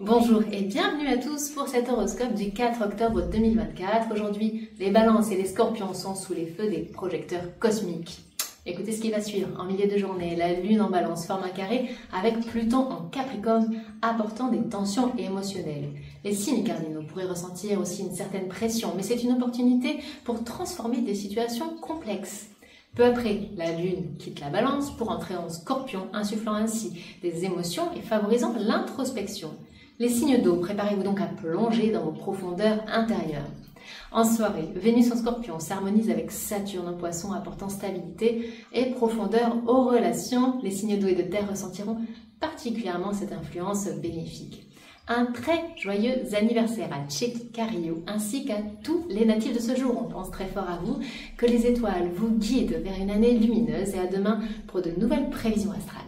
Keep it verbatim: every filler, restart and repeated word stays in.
Bonjour et bienvenue à tous pour cet horoscope du quatre octobre deux mille vingt-quatre. Aujourd'hui, les balances et les scorpions sont sous les feux des projecteurs cosmiques. Écoutez ce qui va suivre. En milieu de journée, la lune en balance forme un carré avec Pluton en capricorne apportant des tensions émotionnelles. Les signes cardinaux pourraient ressentir aussi une certaine pression, mais c'est une opportunité pour transformer des situations complexes. Peu après, la lune quitte la balance pour entrer en scorpion, insufflant ainsi des émotions et favorisant l'introspection. Les signes d'eau, préparez-vous donc à plonger dans vos profondeurs intérieures. En soirée, Vénus en scorpion s'harmonise avec Saturne en poisson apportant stabilité et profondeur aux relations. Les signes d'eau et de terre ressentiront particulièrement cette influence bénéfique. Un très joyeux anniversaire à Chet Carillo ainsi qu'à tous les natifs de ce jour. On pense très fort à vous, que les étoiles vous guident vers une année lumineuse et à demain pour de nouvelles prévisions astrales.